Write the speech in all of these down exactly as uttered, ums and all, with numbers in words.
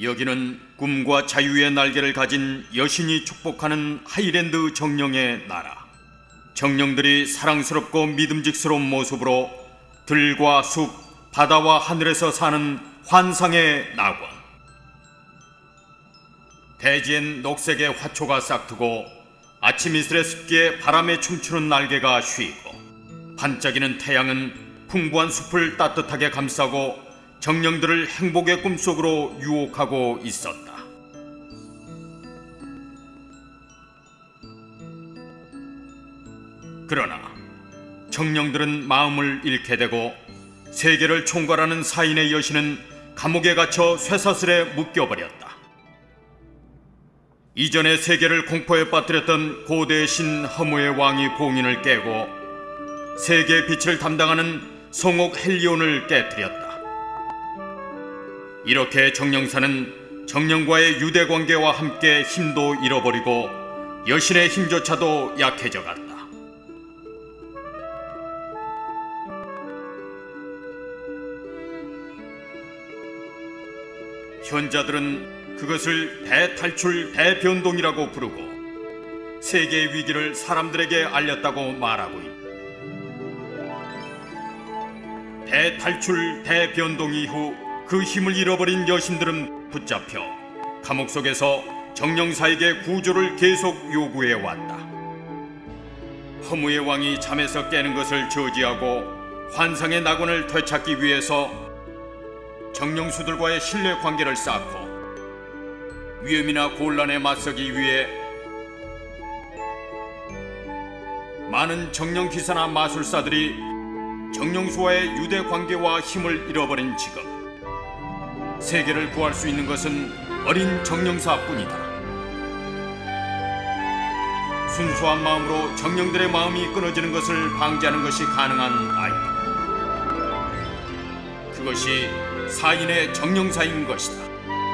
여기는 꿈과 자유의 날개를 가진 여신이 축복하는 하이랜드 정령의 나라. 정령들이 사랑스럽고 믿음직스러운 모습으로 들과 숲, 바다와 하늘에서 사는 환상의 낙원. 대지엔 녹색의 화초가 싹트고 아침 이슬의 습기에 바람에 춤추는 날개가 쉬고, 반짝이는 태양은 풍부한 숲을 따뜻하게 감싸고 정령들을 행복의 꿈속으로 유혹하고 있었다. 그러나 정령들은 마음을 잃게 되고 세계를 총괄하는 사인의 여신은 감옥에 갇혀 쇠사슬에 묶여버렸다. 이전에 세계를 공포에 빠뜨렸던 고대 신 허무의 왕이 봉인을 깨고 세계의 빛을 담당하는 성옥 헬리온을 깨뜨렸다. 이렇게 정령사는 정령과의 유대관계와 함께 힘도 잃어버리고 여신의 힘조차도 약해져 갔다. 현자들은 그것을 대탈출 대변동이라고 부르고 세계의 위기를 사람들에게 알렸다고 말하고 있다. 대탈출 대변동 이후 그 힘을 잃어버린 여신들은 붙잡혀 감옥 속에서 정령사에게 구조를 계속 요구해왔다. 허무의 왕이 잠에서 깨는 것을 저지하고 환상의 낙원을 되찾기 위해서 정령수들과의 신뢰 관계를 쌓고 위험이나 곤란에 맞서기 위해 많은 정령 기사나 마술사들이 정령수와의 유대 관계와 힘을 잃어버린 지금 세계를 구할 수 있는 것은 어린 정령사뿐이다. 순수한 마음으로 정령들의 마음이 끊어지는 것을 방지하는 것이 가능한 아이다. 그것이 사인의 정령사인 것이다.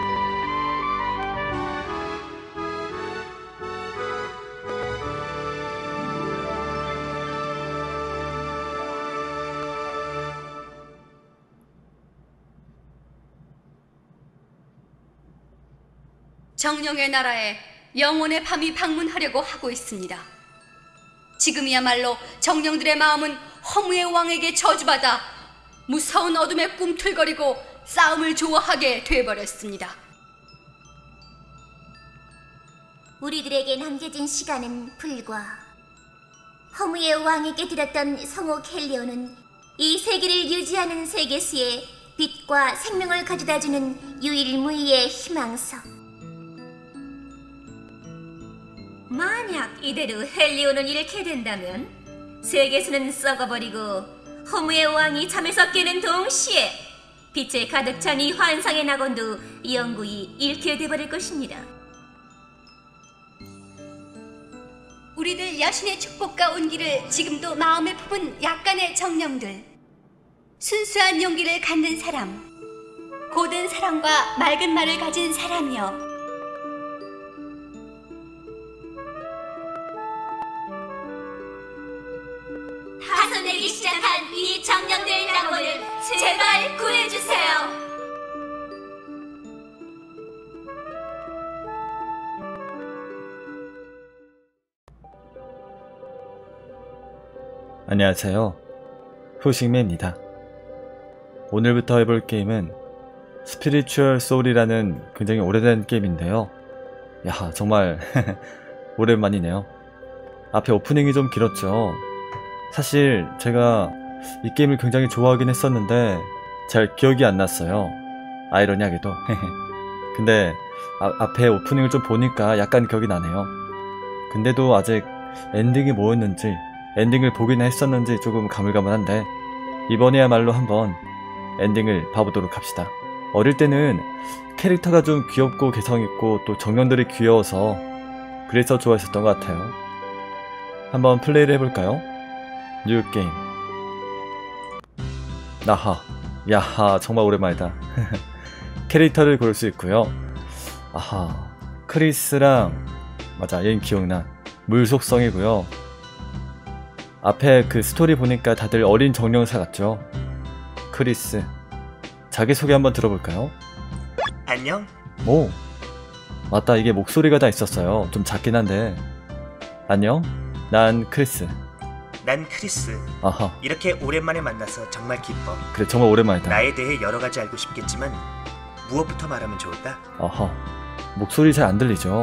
정령의 나라에 영혼의 밤이 방문하려고 하고 있습니다. 지금이야말로 정령들의 마음은 허무의 왕에게 저주받아 무서운 어둠에 꿈틀거리고 싸움을 좋아하게 돼버렸습니다. 우리들에게 남겨진 시간은 불과 허무의 왕에게 드렸던 성옥 헬리온은 이 세계를 유지하는 세계수에 빛과 생명을 가져다주는 유일무이의 희망석. 만약 이대로 헬리온을 잃게 된다면 세계수는 썩어버리고 허무의 왕이 잠에서 깨는 동시에 빛에 가득 찬 이 환상의 낙원도 영구히 잃게 돼버릴 것입니다. 우리들 여신의 축복과 온기를 지금도 마음에 품은 약간의 정령들, 순수한 용기를 갖는 사람, 고든 사랑과 맑은 말을 가진 사람이여, 파손되기 시작한 이 정령들 낙원을 제발 구해주세요. 안녕하세요, 후식매입니다. 오늘부터 해볼 게임은 스피리추얼 소울이라는 굉장히 오래된 게임인데요. 야, 정말 오랜만이네요. 앞에 오프닝이 좀 길었죠. 사실 제가 이 게임을 굉장히 좋아하긴 했었는데 잘 기억이 안 났어요. 아이러니하게도. 근데 아, 앞에 오프닝을 좀 보니까 약간 기억이 나네요. 근데도 아직 엔딩이 뭐였는지, 엔딩을 보긴 했었는지 조금 가물가물한데 이번에야말로 한번 엔딩을 봐보도록 합시다. 어릴 때는 캐릭터가 좀 귀엽고 개성있고 또 정령들이 귀여워서 그래서 좋아했었던 것 같아요. 한번 플레이를 해볼까요? 뉴게임. 나하, 야하, 정말 오랜만이다. 캐릭터를 고를 수 있고요. 아하, 크리스랑, 맞아, 얘는 기억나. 물 속성이고요. 앞에 그 스토리 보니까 다들 어린 정령사 같죠? 크리스, 자기소개 한번 들어볼까요? 안녕, 오, 맞다. 이게 목소리가 다 있었어요. 좀 작긴 한데. 안녕, 난 크리스. 난 크리스. 아하, 이렇게 오랜만에 만나서 정말 기뻐. 그래, 정말 오랜만이다. 나에 대해 여러 가지 알고 싶겠지만 무엇부터 말하면 좋을까? 아하, 목소리 잘 안 들리죠?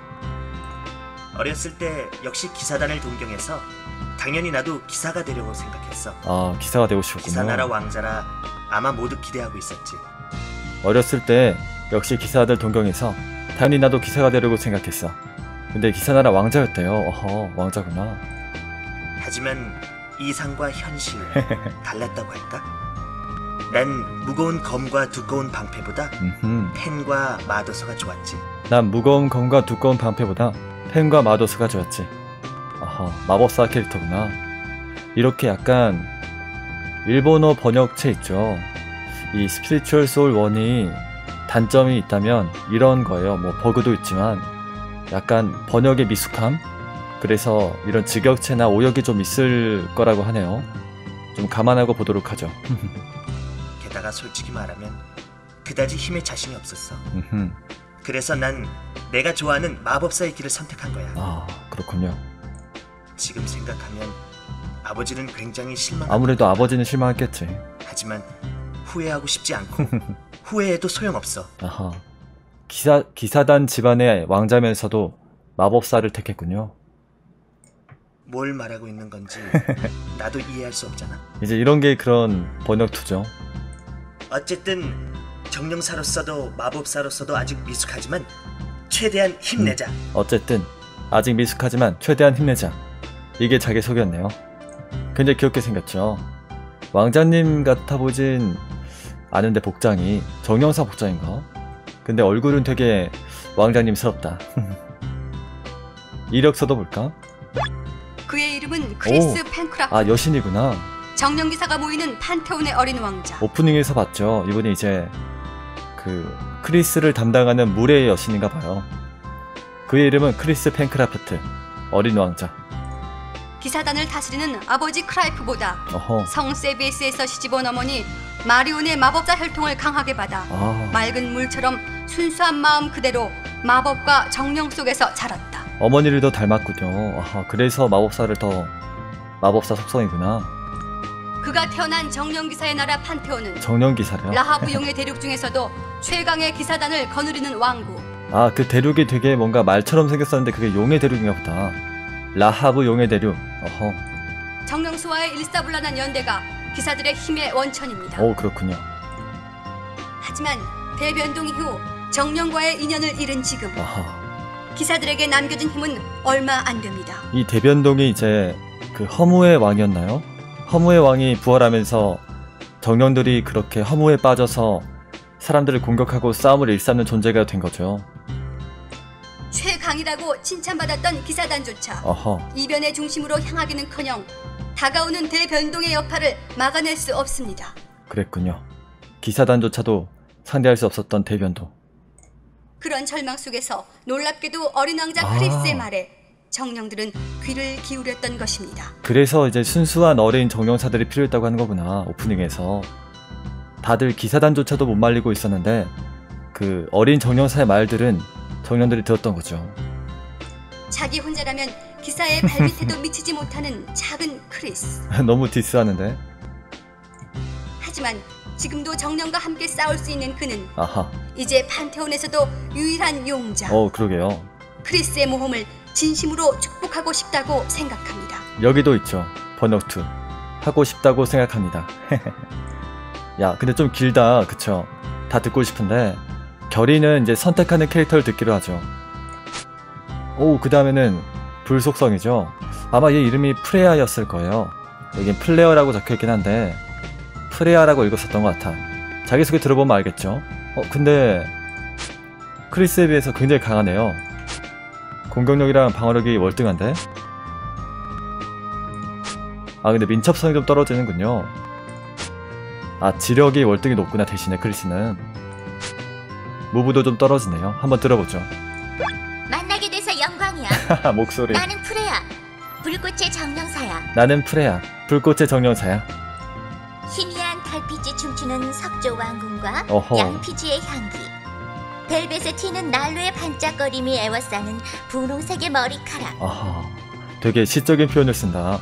어렸을 때 역시 기사단을 동경해서 당연히 나도 기사가 되려고 생각했어. 아, 기사가 되고 싶었군요. 기사나라 왕자라 아마 모두 기대하고 있었지. 어렸을 때 역시 기사들 동경해서 당연히 나도 기사가 되려고 생각했어. 근데 기사나라 왕자였대요. 어허, 왕자구나. 하지만 이상과 현실 달랐다고 할까? 난 무거운 검과 두꺼운 방패보다 음흠. 펜과 마도서가 좋았지. 난 무거운 검과 두꺼운 방패보다 펜과 마도스가 좋았지. 아하, 마법사 캐릭터구나. 이렇게 약간 일본어 번역체 있죠. 이 스피리추얼 소울 일이 단점이 있다면 이런 거예요. 뭐 버그도 있지만 약간 번역의 미숙함? 그래서 이런 직역체나 오역이 좀 있을 거라고 하네요. 좀 감안하고 보도록 하죠. 게다가 솔직히 말하면 그다지 힘에 자신이 없었어. 음흠. 그래서 난 내가 좋아하는 마법사의 길을 선택한 거야. 아, 그렇군요. 지금 생각하면 아버지는 굉장히 실망. 아무래도 아버지는 실망했겠지. 하지만 후회하고 싶지 않고 후회해도 소용없어. 아하, 기사, 기사단 집안의 왕자면서도 마법사를 택했군요. 뭘 말하고 있는 건지 나도 이해할 수 없잖아. 이제 이런 게 그런 번역투죠. 어쨌든 정령사로서도 마법사로서도 아직 미숙하지만 최대한 힘내자. 음, 어쨌든 아직 미숙하지만 최대한 힘내자. 이게 자기소개였네요. 굉장히 귀엽게 생겼죠. 왕자님 같아 보진 않은데 복장이 정령사 복장인가? 근데 얼굴은 되게 왕자님스럽다. 이력서도 볼까? 그의 이름은 크리스 펜크라프트. 아, 여신이구나. 정령기사가 모이는 판테온의 어린 왕자. 오프닝에서 봤죠. 이분이 이제 그 크리스를 담당하는 물의 여신인가 봐요. 그의 이름은 크리스 펜크라프트, 어린 왕자. 기사단을 다스리는 아버지 크라이프보다 어허. 성 세비에스에서 시집온 어머니 마리온의 마법자 혈통을 강하게 받아 아, 맑은 물처럼 순수한 마음 그대로 마법과 정령 속에서 자랐다. 어머니를 더 닮았군요. 아하, 그래서 마법사를 더 마법사 속성이구나. 그가 태어난 정령기사의 나라 판테온은 정령기사래요. 라하브 용의 대륙 중에서도 최강의 기사단을 거느리는 왕국. 아, 그 대륙이 되게 뭔가 말처럼 생겼었는데 그게 용의 대륙인가 보다. 라하브 용의 대륙. 어허. 정령수와의 일사불란한 연대가 기사들의 힘의 원천입니다. 오, 그렇군요. 하지만 대변동 이후 정령과의 인연을 잃은 지금 아하. 기사들에게 남겨진 힘은 얼마 안 됩니다. 이 대변동이 이제 그 허무의 왕이었나요? 허무의 왕이 부활하면서 정령들이 그렇게 허무에 빠져서 사람들을 공격하고 싸움을 일삼는 존재가 된 거죠. 최강이라고 칭찬받았던 기사단조차 어허. 이변의 중심으로 향하기는커녕 다가오는 대변동의 여파를 막아낼 수 없습니다. 그랬군요. 기사단조차도 상대할 수 없었던 대변동. 그런 절망 속에서 놀랍게도 어린 왕자 아. 크리스의 말에 정령들은 귀를 기울였던 것입니다. 그래서 이제 순수한 어린 정령사들이 필요했다고 하는 거구나. 오프닝에서 다들 기사단조차도 못 말리고 있었는데 그 어린 정령사의 말들은 정령들이 들었던 거죠. 자기 혼자라면 기사의 발밑에도 미치지 못하는 작은 크리스. 너무 디스하는데. 하지만 지금도 정령과 함께 싸울 수 있는 그는 아하. 이제 판테온에서도 유일한 용자. 어, 그러게요. 크리스의 모험을 진심으로 축복하고 싶다고 생각합니다. 여기도 있죠. 번역투. 하고 싶다고 생각합니다. 야, 근데 좀 길다. 그쵸? 다 듣고 싶은데 결이는 이제 선택하는 캐릭터를 듣기로 하죠. 오, 그 다음에는 불속성이죠. 아마 얘 이름이 프레아였을 거예요. 여긴 플레어라고 적혀있긴 한데 프레아라고 읽었었던 것 같아. 자기소개 들어보면 알겠죠. 어, 근데 크리스에 비해서 굉장히 강하네요. 공격력이랑 방어력이 월등한데? 아, 근데 민첩성이 좀 떨어지는군요. 아, 지력이 월등히 높구나. 대신에 크리스는 무브도 좀 떨어지네요. 한번 들어보죠. 만나게 돼서 영광이야. 목소리. 나는 프레야. 불꽃의 정령사야. 나는 프레야. 불꽃의 정령사야. 희미한 달빛이 춤추는 석조 왕궁과 어허. 양피지의 향기. 벨벳에 튀는 난로의 반짝거림이 애워싸는 분홍색의 머리카락. 아하, 되게 시적인 표현을 쓴다.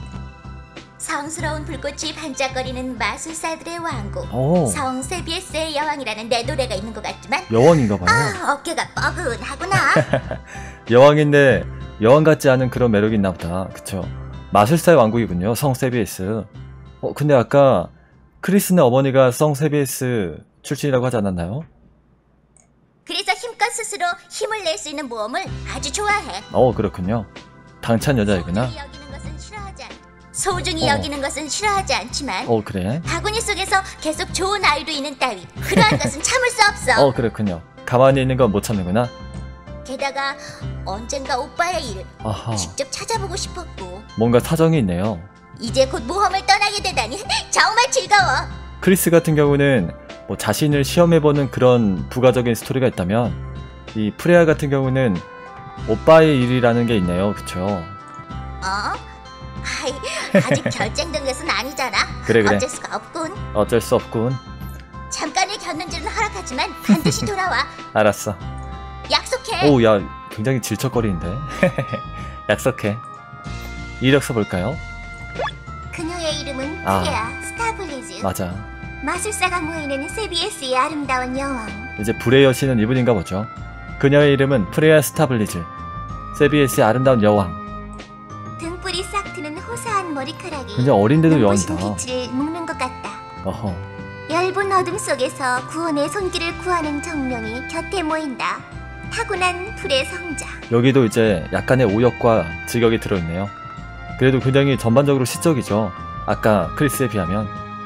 성스러운 불꽃이 반짝거리는 마술사들의 왕국. 오. 성 세비에스의 여왕이라는 내 노래가 있는 것 같지만 여왕인가봐요. 아, 어깨가 뻐근하구나. 여왕인데 여왕 같지 않은 그런 매력이 있나 보다. 그쵸. 마술사의 왕국이군요. 성 세비에스. 어 근데 아까 크리스네 어머니가 성 세비에스 출신이라고 하지 않았나요? 그래서 힘껏 스스로 힘을 낼 수 있는 모험을 아주 좋아해. 어 그렇군요. 당찬 여자이구나. 소중히 여기는 것은 싫어하지 않... 소중히 어. 여기는 것은 싫어하지 않지만 어 그래? 바구니 속에서 계속 좋은 아이로 있는 따위 그러한 것은 참을 수 없어. 어 그렇군요. 가만히 있는 건 못 참는구나. 게다가 언젠가 오빠의 일을 아하. 직접 찾아보고 싶었고 뭔가 사정이 있네요. 이제 곧 모험을 떠나게 되다니 정말 즐거워. 크리스 같은 경우는 뭐 자신을 시험해보는 그런 부가적인 스토리가 있다면 이 프레아 같은 경우는 오빠의 일이라는 게 있네요. 그쵸? 어? 아이, 아직 결정된 것은 아니잖아. 그래, 그래. 어쩔 수가 없군. 어쩔 수 없군. 잠깐의 곁눈질은 허락하지만 반드시 돌아와. 알았어. 약속해. 오, 야, 굉장히 질척거리는데. 약속해. 이력서 볼까요? 그녀의 이름은 아. 프레아 스타블리즈. 맞아. 마술사가 모이는 세비에스의 아름다운 여왕. 이제 불의 여신은 이분인가 보죠. 그녀의 이름은 프레아 스타블리즈. 세비에스의 아름다운 여왕. 등불이 싹 트는 호사한 머리카락이 굉장히 어린데도 눈부신 여왕이다. 빛을 묶는 것 같다. 어허. 얇은 어둠 속에서 구원의 손길을 구하는 정령이 곁에 모인다. 타고난 불의 성자. 여기도 이제 약간의 오역과 직역이 들어있네요. 그래도 굉장히 전반적으로 시적이죠. 아까 크리스에 비하면.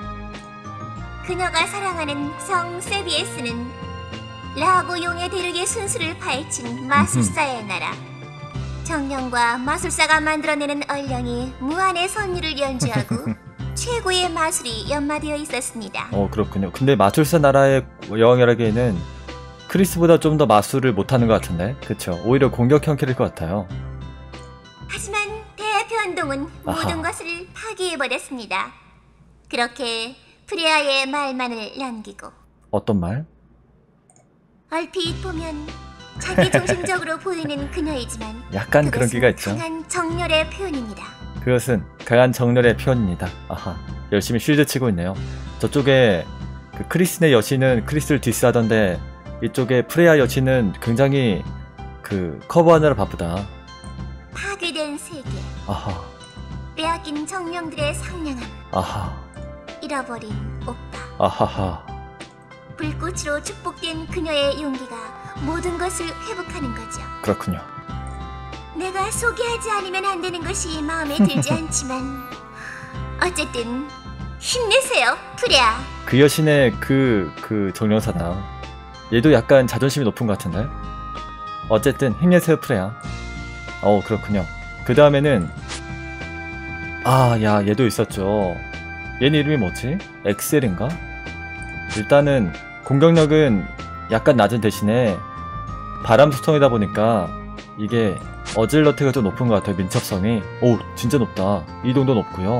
그녀가 사랑하는 성 세비에스는 라고 용의 대륙의 순수를 파헤친 마술사의 나라. 정령과 마술사가 만들어내는 얼령이 무한의 선율을 연주하고 최고의 마술이 연마되어 있었습니다. 어 그렇군요. 근데 마술사 나라의 여왕이라기에는 크리스보다 좀 더 마술을 못하는 것 같은데, 그쵸? 오히려 공격형 캐릭일 것 같아요. 하지만 대변동은 아하. 모든 것을 파괴해버렸습니다. 그렇게 프레아의 말만을 남기고 어떤 말? 얼핏 보면 자기중심적으로 보이는 그녀이지만 약간 그런 그것은 기가 있죠. 강한 정열의 표현입니다. 그것은 강한 정열의 표현입니다. 아하, 열심히 쉴드 치고 있네요. 저쪽에 그 크리스네 여신은 크리스를 디스하던데 이쪽에 프레아 여신은 굉장히 그 커버하느라 바쁘다. 파괴된 세계, 아하, 빼앗긴 정령들의 상냥함, 아하, 잃어버린 오빠. 아하하. 불꽃으로 축복된 그녀의 용기가 모든 것을 회복하는 거죠. 그렇군요. 내가 소개하지 않으면 안 되는 것이 마음에 들지 않지만 어쨌든 힘내세요, 프레아. 그 여신의 그, 그 정령사다. 얘도 약간 자존심이 높은 것 같은데? 어쨌든 힘내세요, 프레아. 어, 그렇군요. 그 다음에는 아, 야, 얘도 있었죠. 얘는 이름이 뭐지? 엑셀인가? 일단은 공격력은 약간 낮은 대신에 바람 수통이다 보니까 이게 어질러티가 좀 높은 것 같아요. 민첩성이. 오, 진짜 높다. 이동도 높고요.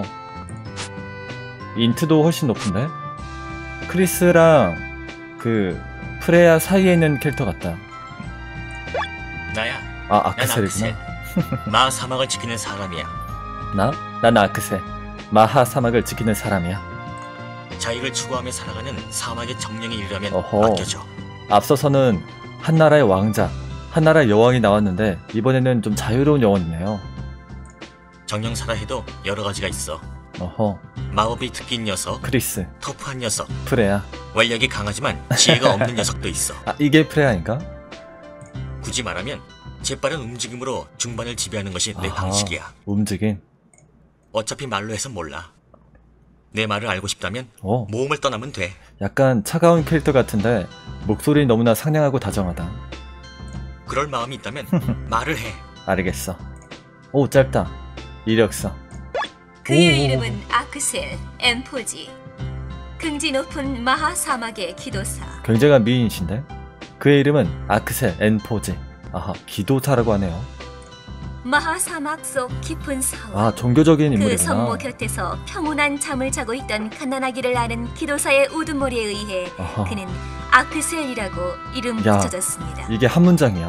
인트도 훨씬 높은데? 크리스랑 그 프레아 사이에 있는 캐릭터 같다. 나야. 아, 난 아크셀이구나. 아크셀. 마 사막을 지키는 사람이야. 나? 난 아크셀. 마하 사막을 지키는 사람이야. 자유를 추구하며 살아가는 사막의 정령이 이르려면 어허. 맡겨줘. 앞서서는 한나라의 왕자, 한나라의 여왕이 나왔는데 이번에는 좀 자유로운 여왕이네요. 정령사라 해도 여러 가지가 있어. 어허, 마법이 특기인 녀석, 크리스, 터프한 녀석, 프레아. 원력이 강하지만 지혜가 없는 녀석도 있어. 아, 이게 프레아인가? 굳이 말하면 재빠른 움직임으로 중반을 지배하는 것이 내 아하, 방식이야. 움직임. 어차피 말로 해서 몰라. 내 말을 알고 싶다면 어, 모험을 떠나면 돼. 약간 차가운 캐릭터 같은데 목소리 너무나 상냥하고 다정하다. 그럴 마음이 있다면 말을 해. 알겠어. 오, 짧다. 이력서. 그의 오. 이름은 아크셀 엠포지. 긍지 높은 마하 사막의 기도사. 굉장한 미인이신데? 그의 이름은 아크셀 엔포지. 아하, 기도사라고 하네요. 마하 사막 속 깊은 사원. 아, 종교적인 그 인물이구나. 성모 곁에서 평온한 잠을 자고 있던 가난하기를 아는 기도사의 우두머리에 의해 아하. 그는 아크셀이라고 이름 야. 붙여졌습니다. 이게 한 문장이야.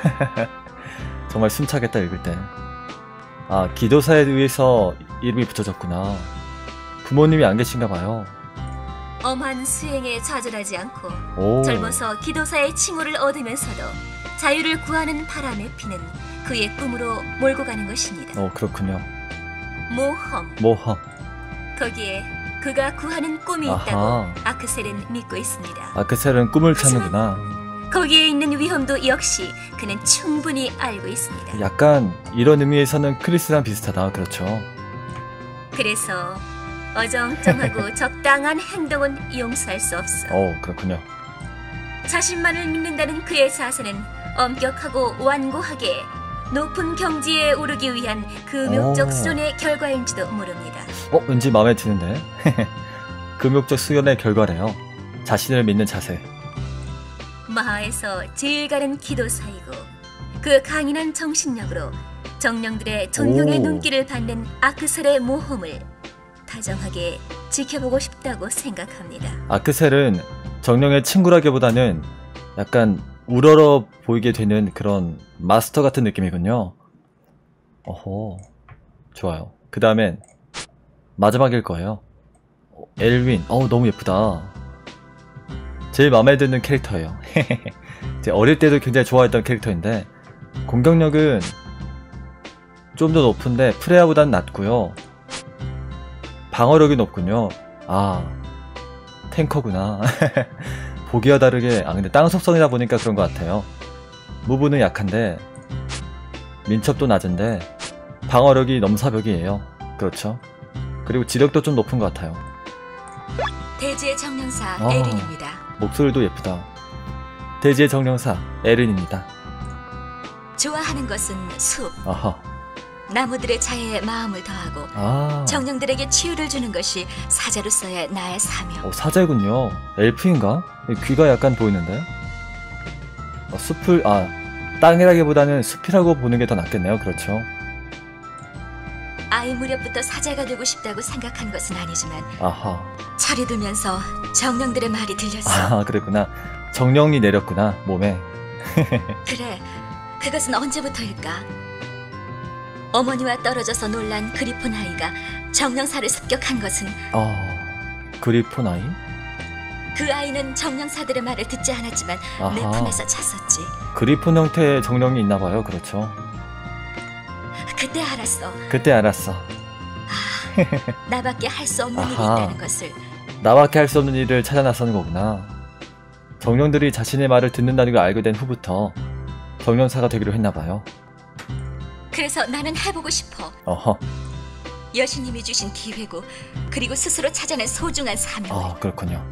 정말 숨차겠다 읽을 때. 아, 기도사에 의해서 이름이 붙여졌구나. 부모님이 안 계신가 봐요. 엄한 수행에 좌절하지 않고 오. 젊어서 기도사의 칭호를 얻으면서도 자유를 구하는 바람에 피는 그의 꿈으로 몰고 가는 것입니다. 어, 그렇군요. 모험. 모험. 거기에 그가 구하는 꿈이 아하. 있다고 아크셀은 믿고 있습니다. 아크셀은 꿈을 찾는구나. 거기에 있는 위험도 역시 그는 충분히 알고 있습니다. 약간 이런 의미에서는 크리스랑 비슷하다. 그렇죠. 그래서 어정쩡하고 적당한 행동은 용서할 수 없어. 어, 그렇군요. 자신만을 믿는다는 그의 자세는 엄격하고 완고하게 높은 경지에 오르기 위한 금욕적 오. 수련의 결과인지도 모릅니다. 어, 왠지 마음에 드는데? 금욕적 수련의 결과래요. 자신을 믿는 자세. 마하에서 제일 가는 기도사이고 그 강인한 정신력으로 정령들의 존경의 오. 눈길을 받는 아크셀의 모험을 다정하게 지켜보고 싶다고 생각합니다. 아크셀은 정령의 친구라기보다는 약간 우러러 보이게 되는 그런 마스터 같은 느낌이군요. 어허, 좋아요. 그 다음엔 마지막일 거예요. 엘윈, 어우 너무 예쁘다. 제일 마음에 드는 캐릭터예요. 제가 어릴 때도 굉장히 좋아했던 캐릭터인데 공격력은 좀 더 높은데 프레아보다는 낮고요. 방어력이 높군요. 아, 탱커구나. 보기와 다르게, 아 근데 땅 속성이다 보니까 그런 것 같아요. 무브는 약한데 민첩도 낮은데 방어력이 넘사벽이에요. 그렇죠. 그리고 지력도 좀 높은 것 같아요. 대지의 정령사 아. 에린입니다. 목소리도 예쁘다. 대지의 정령사 에린입니다. 좋아하는 것은 숲, 아하. 나무들의 자애에 마음을 더하고 아, 정령들에게 치유를 주는 것이 사자로서의 나의 사명. 어, 사제군요. 엘프인가? 귀가 약간 보이는데? 어, 숲을, 아, 땅이라기보다는 숲이라고 보는 게 더 낫겠네요. 그렇죠. 아이 무렵부터 사자가 되고 싶다고 생각한 것은 아니지만 아하. 철이 들면서 정령들의 말이 들렸어. 아, 그랬구나. 정령이 내렸구나, 몸에. 그래, 그것은 언제부터일까? 어머니와 떨어져서 놀란 그리폰 아이가 정령사를 습격한 것은 아, 그리폰 아이? 그 아이는 정령사들의 말을 듣지 않았지만 내 아하. 품에서 찼었지. 그리폰 형태의 정령이 있나봐요. 그렇죠. 그때 알았어. 그때 알았어. 나밖에 할 수 없는 일이 아하. 있다는 것을. 나밖에 할 수 없는 일을 찾아 나서는 거구나. 정령들이 자신의 말을 듣는다는 걸 알게 된 후부터 정령사가 되기로 했나봐요. 그래서 나는 해보고 싶어. 어허. 여신님이 주신 기회고 그리고 스스로 찾아낸 소중한 사명을. 아, 그렇군요.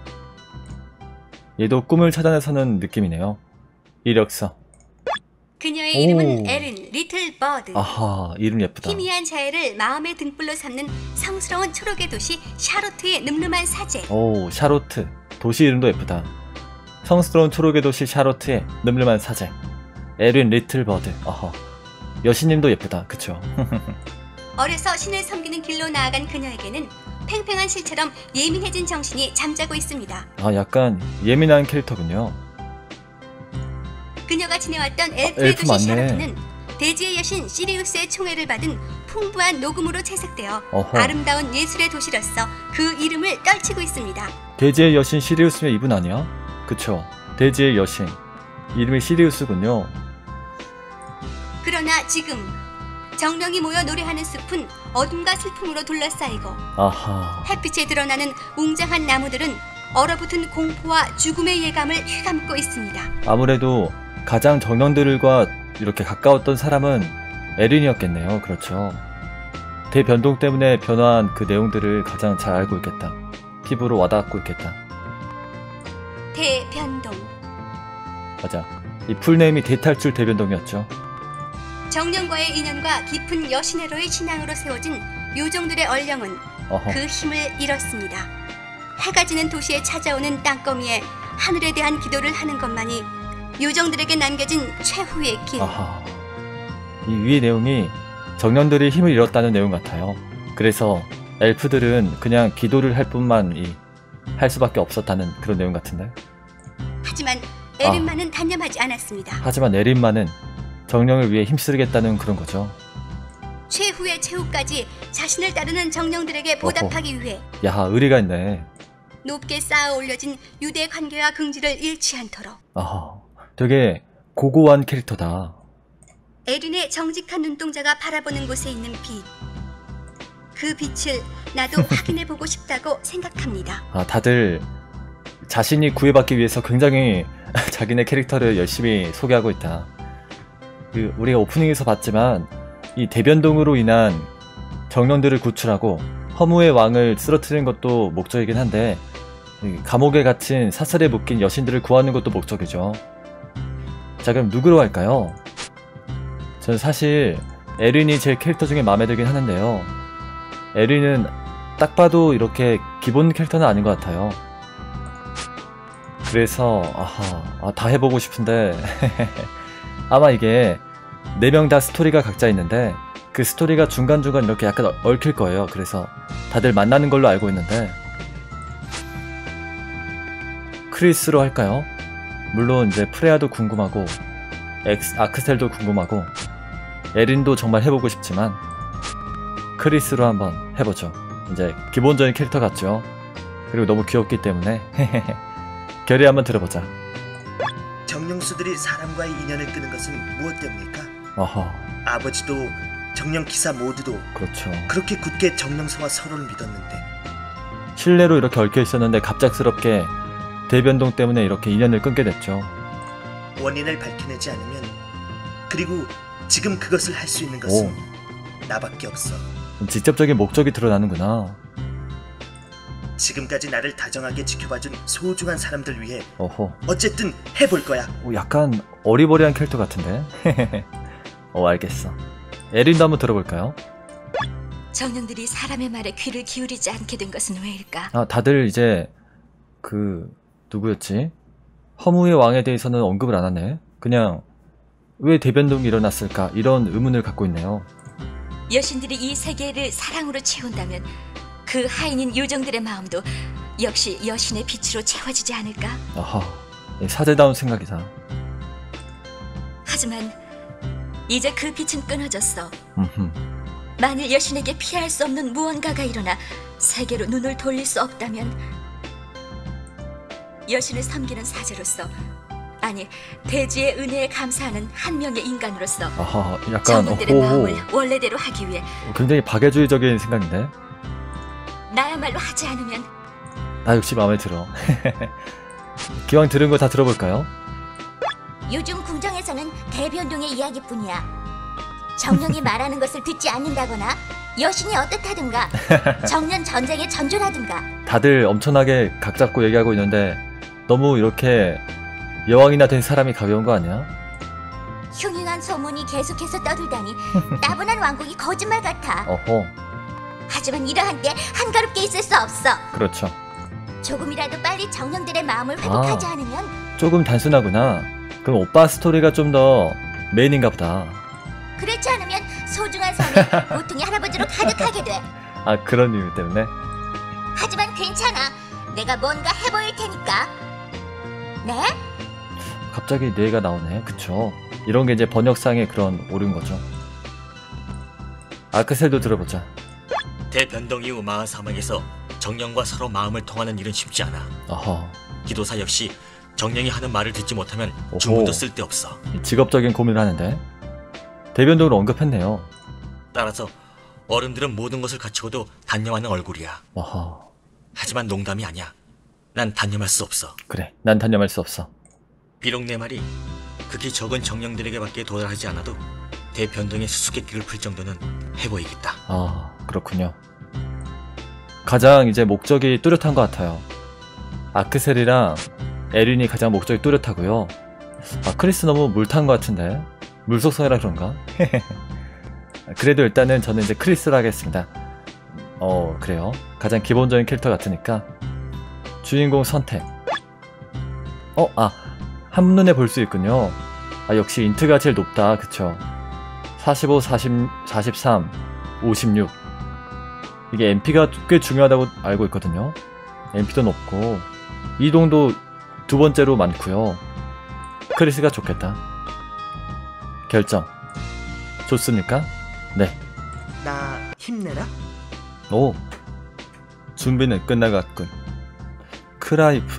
얘도 꿈을 찾아내서는 느낌이네요. 이력서. 그녀의 오. 이름은 에른 리틀 버드. 아하, 이름 예쁘다. 희미한 자애를 마음의 등불로 삼는 성스러운 초록의 도시 샤로트의 늠름한 사제. 오, 샤로트. 도시 이름도 예쁘다. 성스러운 초록의 도시 샤로트의 늠름한 사제. 에린 리틀 버드. 어허. 여신님도 예쁘다. 그쵸? 어려서 신을 섬기는 길로 나아간 그녀에게는 팽팽한 실처럼 예민해진 정신이 잠자고 있습니다. 아, 약간 예민한 캐릭터군요. 그녀가 지내왔던 엘프의 엘프 도시 맞네. 샤로트는 대지의 여신 시리우스의 총애를 받은 풍부한 녹음으로 채색되어 어허. 아름다운 예술의 도시로서 그 이름을 떨치고 있습니다. 대지의 여신 시리우스면 이분 아니야? 그쵸? 대지의 여신. 이름이 시리우스군요. 그러나 지금 정령이 모여 노래하는 숲은 어둠과 슬픔으로 둘러싸이고 아하. 햇빛에 드러나는 웅장한 나무들은 얼어붙은 공포와 죽음의 예감을 휘감고 있습니다. 아무래도 가장 정령들과 이렇게 가까웠던 사람은 에린이었겠네요. 그렇죠. 대변동 때문에 변화한 그 내용들을 가장 잘 알고 있겠다. 피부로 와닿고 있겠다. 대변동. 맞아. 이 풀네임이 대탈출 대변동이었죠. 정령과의 인연과 깊은 여신애로의 신앙으로 세워진 요정들의 얼령은 어허. 그 힘을 잃었습니다. 해가 지는 도시에 찾아오는 땅거미에 하늘에 대한 기도를 하는 것만이 요정들에게 남겨진 최후의 길. 아하. 이 위의 내용이 정령들이 힘을 잃었다는 내용 같아요. 그래서 엘프들은 그냥 기도를 할 뿐만 이, 할 수밖에 없었다는 그런 내용 같은데. 하지만 에린만은 단념하지 않았습니다. 하지만 에린만은 정령을 위해 힘쓰겠다는 그런 거죠. 최후의 최후까지 자신을 따르는 정령들에게 보답하기 위해 야, 의리가 있네. 높게 쌓아 올려진 유대 관계와 긍지를 잃지 않도록. 아, 되게 고고한 캐릭터다. 에린의 정직한 눈동자가 바라보는 곳에 있는 빛. 그 빛을 나도 확인해보고 싶다고 생각합니다. 아, 다들 자신이 구애받기 위해서 굉장히 자기네 캐릭터를 열심히 소개하고 있다. 그 우리가 오프닝에서 봤지만 이 대변동으로 인한 정령들을 구출하고 허무의 왕을 쓰러뜨리는 것도 목적이긴 한데 감옥에 갇힌 사슬에 묶인 여신들을 구하는 것도 목적이죠. 자, 그럼 누구로 할까요? 저는 사실 에린이 제 캐릭터 중에 마음에 들긴 하는데요. 에린은 딱 봐도 이렇게 기본 캐릭터는 아닌 것 같아요. 그래서 아하, 아, 다 해보고 싶은데 아마 이게 네 명 다 스토리가 각자 있는데 그 스토리가 중간중간 이렇게 약간 얽힐 거예요. 그래서 다들 만나는 걸로 알고 있는데 크리스로 할까요? 물론 이제 프레아도 궁금하고 엑스, 아크셀도 궁금하고 에린도 정말 해보고 싶지만 크리스로 한번 해보죠. 이제 기본적인 캐릭터 같죠? 그리고 너무 귀엽기 때문에 결의 한번 들어보자. 정령수들이 사람과의 인연을 끄는 것은 무엇 때문일까? 어허. 아버지도 정령 기사 모두도 그렇죠. 그렇게 굳게 정령서와 서로를 믿었는데 신뢰로 이렇게 얽혀 있었는데 갑작스럽게 대변동 때문에 이렇게 인연을 끊게 됐죠. 원인을 밝혀내지 않으면, 그리고 지금 그것을 할 수 있는 것은 오. 나밖에 없어. 직접적인 목적이 드러나는구나. 지금까지 나를 다정하게 지켜봐준 소중한 사람들 위해 어허. 어쨌든 해볼 거야. 오, 약간 어리버리한 캐릭터 같은데? 어, 알겠어. 에린도 한번 들어볼까요? 정령들이 사람의 말에 귀를 기울이지 않게 된 것은 왜일까? 아, 다들 이제 그 누구였지? 허무의 왕에 대해서는 언급을 안 하네. 그냥 왜 대변동이 일어났을까 이런 의문을 갖고 있네요. 여신들이 이 세계를 사랑으로 채운다면 그 하인인 요정들의 마음도 역시 여신의 빛으로 채워지지 않을까? 아하, 사제다운 생각이다. 하지만 이제 그 빛은 끊어졌어. 음흠. 만일 여신에게 피할 수 없는 무언가가 일어나 세계로 눈을 돌릴 수 없다면 여신을 섬기는 사제로서, 아니 대지의 은혜에 감사하는 한 명의 인간으로서 아하, 약간 정령들의 오호, 마음을 원래대로 하기 위해 굉장히 박애주의적인 생각인데? 나야말로 하지 않으면 나 역시 마음에 들어. 기왕 들은 거 다 들어볼까요? 요즘 궁정에서는 대변동의 이야기뿐이야. 정령이 말하는 것을 듣지 않는다거나 여신이 어떻다든가 정년 전쟁의 전조라든가. 다들 엄청나게 각 잡고 얘기하고 있는데 너무 이렇게 여왕이나 된 사람이 가벼운 거 아니야? 흉흉한 소문이 계속해서 떠들다니 따분한 왕국이 거짓말 같아. 어허, 하지만 이러한 때 한가롭게 있을 수 없어. 그렇죠. 조금이라도 빨리 정령들의 마음을 회복하지 아. 않으면 조금 단순하구나. 그럼 오빠 스토리가 좀 더 메인인가 보다. 그렇지 않으면 소중한 섬이 고통의 할아버지로 가득하게 돼. 아, 그런 이유 때문에? 하지만 괜찮아. 내가 뭔가 해보일 테니까. 네? 갑자기 뇌가 나오네. 그쵸. 이런 게 이제 번역상의 그런 옳은 거죠. 아크셀도 들어보자. 대변동 이후 마을 사막에서 정령과 서로 마음을 통하는 일은 쉽지 않아. 어허. 기도사 역시 정령이 하는 말을 듣지 못하면 오호. 주문도 쓸데없어. 직업적인 고민을 하는데 대변동을 언급했네요. 따라서 어른들은 모든 것을 갖추고도 단념하는 얼굴이야. 어허. 하지만 농담이 아니야. 난 단념할 수 없어. 그래, 난 단념할 수 없어. 비록 내 말이 극히 적은 정령들에게밖에 도달하지 않아도 대변동의 수수께끼를 풀 정도는 해보이겠다. 아, 그렇군요. 가장 이제 목적이 뚜렷한 것 같아요. 아크셀이랑 에린이 가장 목적이 뚜렷하고요. 아, 크리스 너무 물탄 것 같은데? 물속성이라 그런가? 그래도 일단은 저는 이제 크리스로 하겠습니다. 어, 그래요. 가장 기본적인 캐릭터 같으니까. 주인공 선택. 어, 아, 한눈에 볼 수 있군요. 아, 역시 인트가 제일 높다. 그쵸? 사십오, 사십, 사십삼, 오십육. 이게 엠피가 꽤 중요하다고 알고 있거든요. 엠피도 높고 이동도 두 번째로 많고요. 크리스가 좋겠다. 결정. 좋습니까? 네. 나 힘내라. 오. 준비는 끝나갔군. 크라이프.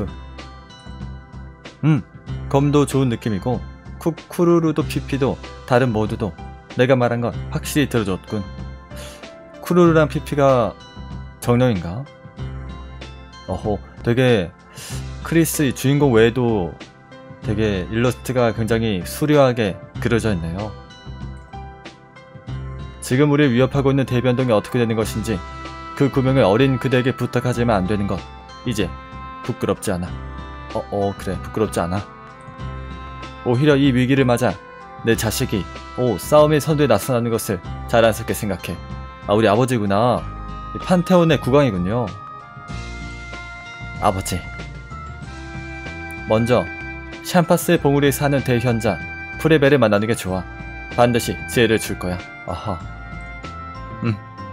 음. 검도 좋은 느낌이고 쿠쿠루루도 피피도 다른 모두도 내가 말한 건 확실히 들어줬군. 쿠루루랑 피피가 정령인가? 어호, 되게 크리스 주인공 외에도 되게 일러스트가 굉장히 수려하게 그려져 있네요. 지금 우리를 위협하고 있는 대변동이 어떻게 되는 것인지 그 구명을 어린 그대에게 부탁하지만 안 되는 것 이제 부끄럽지 않아. 어, 어 그래 부끄럽지 않아. 오히려 이 위기를 맞아 내 자식이 오 싸움의 선두에 나서는 것을 자랑스럽게 생각해. 아 우리 아버지구나. 판테온의 국왕이군요. 아버지. 먼저 샴파스의 봉우리에 사는 대현자 프레벨을 만나는 게 좋아. 반드시 지혜를 줄 거야. 아하. 음.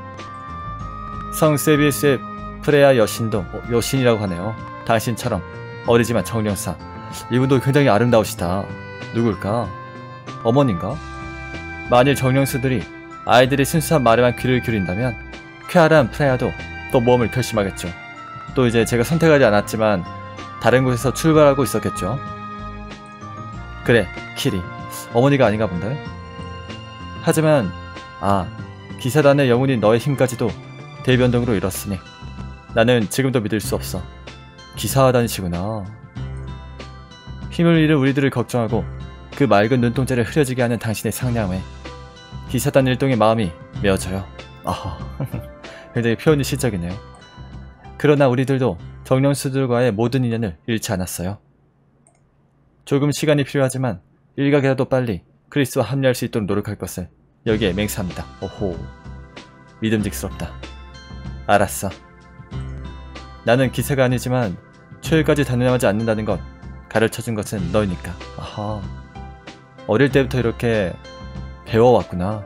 성 세비우스의 프레아 여신도 어, 여신이라고 하네요. 당신처럼 어리지만 정령사. 이분도 굉장히 아름다우시다. 누굴까? 어머니인가? 만일 정령수들이 아이들이 순수한 말에만 귀를 기울인다면 쾌활한 프레아도 또 모험을 결심하겠죠. 또 이제 제가 선택하지 않았지만 다른 곳에서 출발하고 있었겠죠. 그래, 키리. 어머니가 아닌가 본데? 하지만 아, 기사단의 영혼인 너의 힘까지도 대변동으로 잃었으니 나는 지금도 믿을 수 없어. 기사단이시구나. 힘을 잃은 우리들을 걱정하고 그 맑은 눈동자를 흐려지게 하는 당신의 상냥함에 기사단 일동의 마음이 메어져요. 아하, 굉장히 표현이 시적이네요. 그러나 우리들도 정령수들과의 모든 인연을 잃지 않았어요. 조금 시간이 필요하지만 일각이라도 빨리 크리스와 합류할 수 있도록 노력할 것을 여기에 맹세합니다. 오호, 믿음직스럽다. 알았어. 나는 기사가 아니지만 초일까지 단련하지 않는다는 것 가르쳐준 것은 너니까. 아하, 어릴 때부터 이렇게 배워왔구나.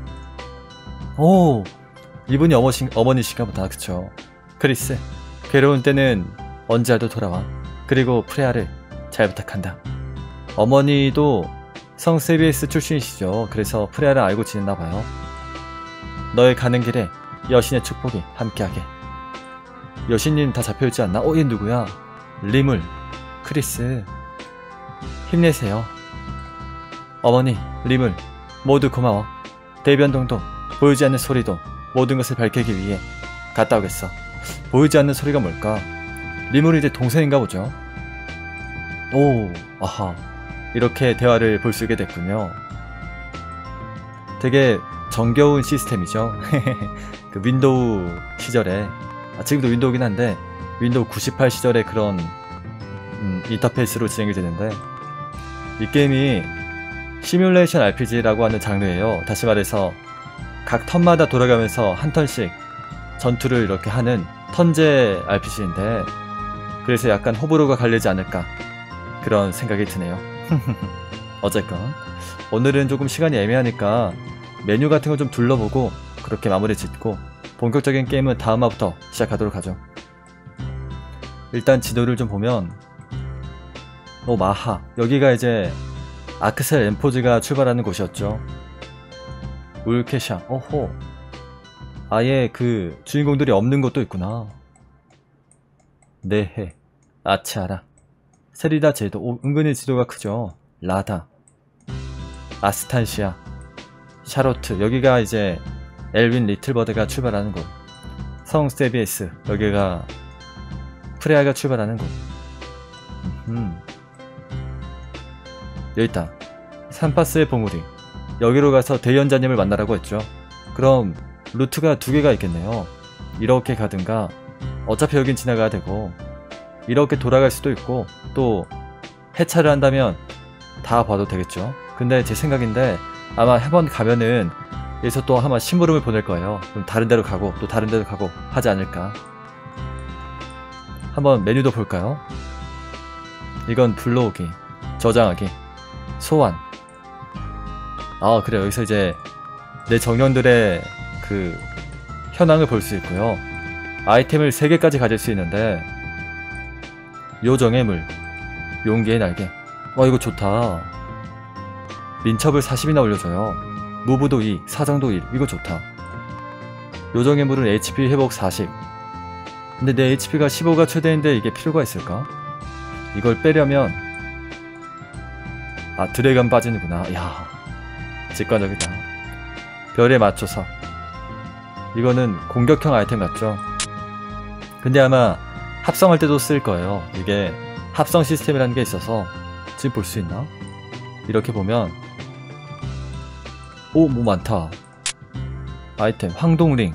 오, 이분이 어머신, 어머니신가 보다. 그쵸? 크리스, 괴로운 때는 언제라도 돌아와. 그리고 프레아를 잘 부탁한다. 어머니도 성 세비우스 출신이시죠. 그래서 프레아를 알고 지냈나봐요. 너의 가는 길에 여신의 축복이 함께하게. 여신님 다 잡혀있지 않나? 어, 얘 누구야? 리물, 크리스. 힘내세요. 어머니, 리물, 모두 고마워. 대변동도 보이지 않는 소리도 모든 것을 밝히기 위해 갔다 오겠어. 보이지 않는 소리가 뭘까? 리물이 이제 동생인가 보죠. 오, 아하. 이렇게 대화를 볼 수 있게 됐군요. 되게 정겨운 시스템이죠. 그 윈도우 시절에, 아, 지금도 윈도우긴 한데 윈도우 구십팔 시절의 그런 음, 인터페이스로 진행이 되는데, 이 게임이 시뮬레이션 알피지라고 하는 장르예요. 다시 말해서 각 턴마다 돌아가면서 한 턴씩 전투를 이렇게 하는 턴제 알피지인데, 그래서 약간 호불호가 갈리지 않을까 그런 생각이 드네요. 어쨌건 오늘은 조금 시간이 애매하니까 메뉴 같은 거 좀 둘러보고 그렇게 마무리 짓고 본격적인 게임은 다음 화부터 시작하도록 하죠. 일단 지도를 좀 보면, 오, 마하. 여기가 이제 아크셀 엠포즈가 출발하는 곳이었죠. 울케샤. 오호. 아예 그 주인공들이 없는 곳도 있구나. 네헤. 아치아라. 세리다 제도. 오, 은근히 지도가 크죠. 라다. 아스탄시아. 샤로트. 여기가 이제 엘윈 리틀버드가 출발하는 곳. 성 세비에스. 여기가 프레아가 출발하는 곳. 음. 여기 있다. 산파스의 봉우리. 여기로 가서 대연자님을 만나라고 했죠. 그럼 루트가 두 개가 있겠네요. 이렇게 가든가, 어차피 여긴 지나가야 되고 이렇게 돌아갈 수도 있고, 또 해차를 한다면 다 봐도 되겠죠. 근데 제 생각인데 아마 한번 가면은 여기서 또 아마 심부름을 보낼 거예요. 그럼 다른 데로 가고 또 다른 데로 가고 하지 않을까. 한번 메뉴도 볼까요? 이건 불러오기, 저장하기, 소환. 아 그래, 여기서 이제 내 정령들의 그 현황을 볼 수 있고요. 아이템을 세 개까지 가질 수 있는데, 요정의 물, 용기의 날개. 와 이거 좋다. 민첩을 사십이나 올려줘요. 무브도 이, 사정도 일. 이거 좋다. 요정의 물은 에이치피 회복 사십. 근데 내 에이치피가 십오가 최대인데 이게 필요가 있을까? 이걸 빼려면 아 드래곤 빠지는구나. 야 직관적이다. 별에 맞춰서. 이거는 공격형 아이템 같죠? 근데 아마 합성할 때도 쓸 거예요. 이게 합성 시스템이라는 게 있어서 지금 볼 수 있나? 이렇게 보면 오, 뭐 많다. 아이템 황동링.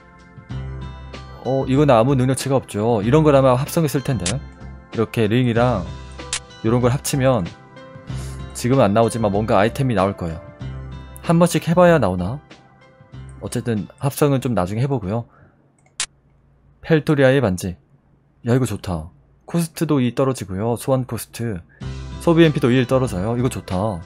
어 이건 아무 능력치가 없죠. 이런 걸 아마 합성했을 텐데. 이렇게 링이랑 이런 걸 합치면 지금은 안 나오지만 뭔가 아이템이 나올 거예요. 한 번씩 해봐야 나오나? 어쨌든 합성은 좀 나중에 해보고요. 펠토리아의 반지. 야 이거 좋다. 코스트도 이 떨어지고요. 소환 코스트. 소비 엠피도 일 떨어져요. 이거 좋다. 어?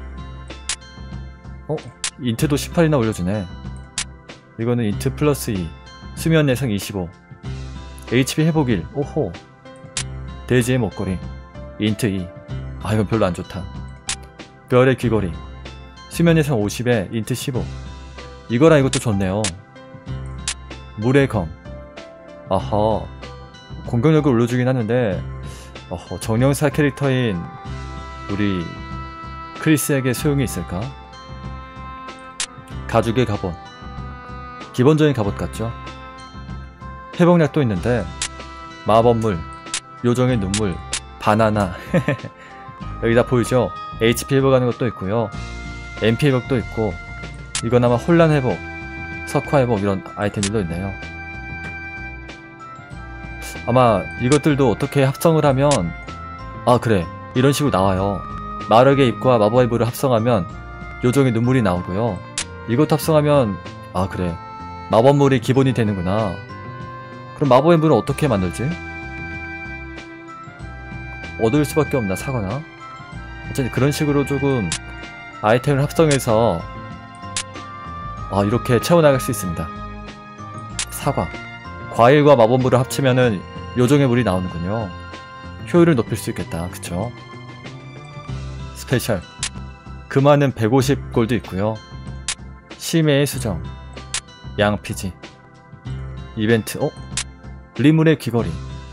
인트도 십팔이나 올려주네. 이거는 인트 플러스 이. 수면 예상 이십오. 에이치피 회복 일. 오호. 돼지의 목걸이. 인트 이. 아 이건 별로 안 좋다. 별의 귀걸이. 수면 예상 오십에 인트 십오. 이거랑 이것도 좋네요. 물의 검. 아하. 공격력을 올려주긴 하는데 어허, 정령사 캐릭터인 우리 크리스에게 소용이 있을까? 가죽의 갑옷. 기본적인 갑옷 같죠? 회복약도 있는데 마법물, 요정의 눈물, 바나나. 여기다 보이죠? 에이치피 회복하는 것도 있고요. 엠피 회복도 있고, 이건 아마 혼란 회복, 석화 회복 이런 아이템들도 있네요. 아마 이것들도 어떻게 합성을 하면 아 그래 이런 식으로 나와요. 마력의 입과 마법의 입을 합성하면 요정의 눈물이 나오고요. 이것도 합성하면 아 그래 마법물이 기본이 되는구나. 그럼 마법의 물은 어떻게 만들지? 얻을 수밖에 없나 사거나. 어쨌든 그런 식으로 조금 아이템을 합성해서 아 이렇게 채워나갈 수 있습니다. 사과. 과일과 마법물을 합치면은 요정의 물이 나오는군요. 효율을 높일 수 있겠다. 그쵸? 스페셜. 금화는 백오십 골드 있고요. 심해의 수정. 양피지. 이벤트. 어? 리물의 귀걸이.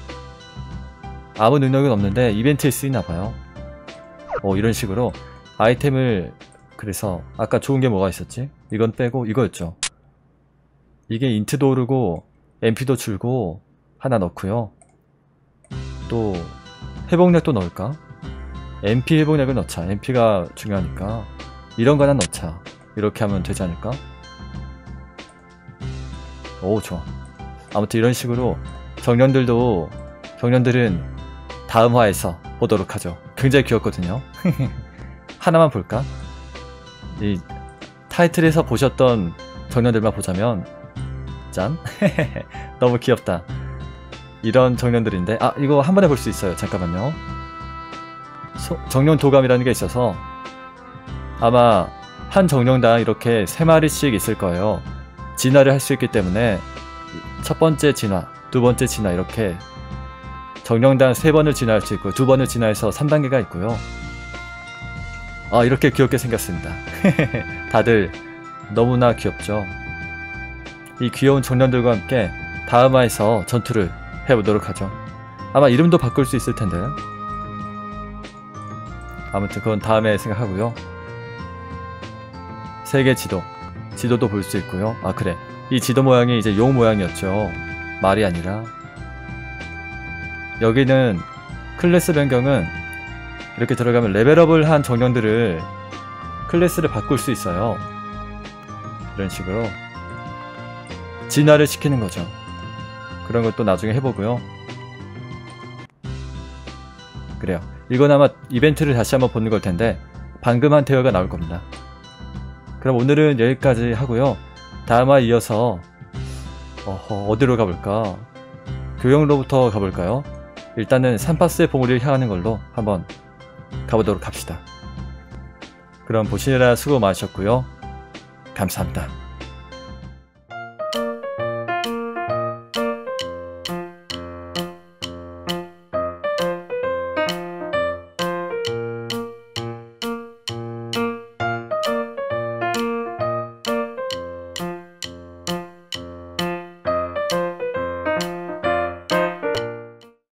아무 능력은 없는데 이벤트에 쓰이나봐요. 어 이런 식으로 아이템을 그래서 아까 좋은 게 뭐가 있었지? 이건 빼고 이거였죠. 이게 인트도 오르고 엠피도 줄고 하나 넣고요. 또 회복력도 넣을까? 엠피 회복력을 넣자. 엠피가 중요하니까 이런 거 하나 넣자. 이렇게 하면 되지 않을까? 오 좋아. 아무튼 이런 식으로 정년들도 정년들은 다음 화에서 보도록 하죠. 굉장히 귀엽거든요. 하나만 볼까? 이 타이틀에서 보셨던 정년들만 보자면 짠? 너무 귀엽다. 이런 정년들인데 아 이거 한 번에 볼 수 있어요. 잠깐만요. 소, 정령 도감이라는 게 있어서 아마 한 정령당 이렇게 세 마리씩 있을 거예요. 진화를 할 수 있기 때문에 첫 번째 진화, 두 번째 진화 이렇게 정령당 세 번을 진화할 수 있고 두 번을 진화해서 삼 단계가 있고요. 아 이렇게 귀엽게 생겼습니다. 다들 너무나 귀엽죠. 이 귀여운 정년들과 함께 다음화에서 전투를 해보도록 하죠. 아마 이름도 바꿀 수 있을 텐데. 아무튼 그건 다음에 생각하고요. 세계 지도. 지도도 볼 수 있고요. 아 그래. 이 지도 모양이 이제 용 모양이었죠. 말이 아니라. 여기는 클래스 변경은 이렇게 들어가면 레벨업을 한 정령들을 클래스를 바꿀 수 있어요. 이런 식으로 진화를 시키는 거죠. 그런 것도 나중에 해보고요. 그래요. 이건 아마 이벤트를 다시 한번 보는 걸 텐데 방금 한 대화가 나올 겁니다. 그럼 오늘은 여기까지 하고요. 다음화 이어서 어허, 어디로 가볼까? 교영로부터 가볼까요? 일단은 산파스의 봉우리를 향하는 걸로 한번 가보도록 합시다. 그럼 보시느라 수고 많으셨고요. 감사합니다.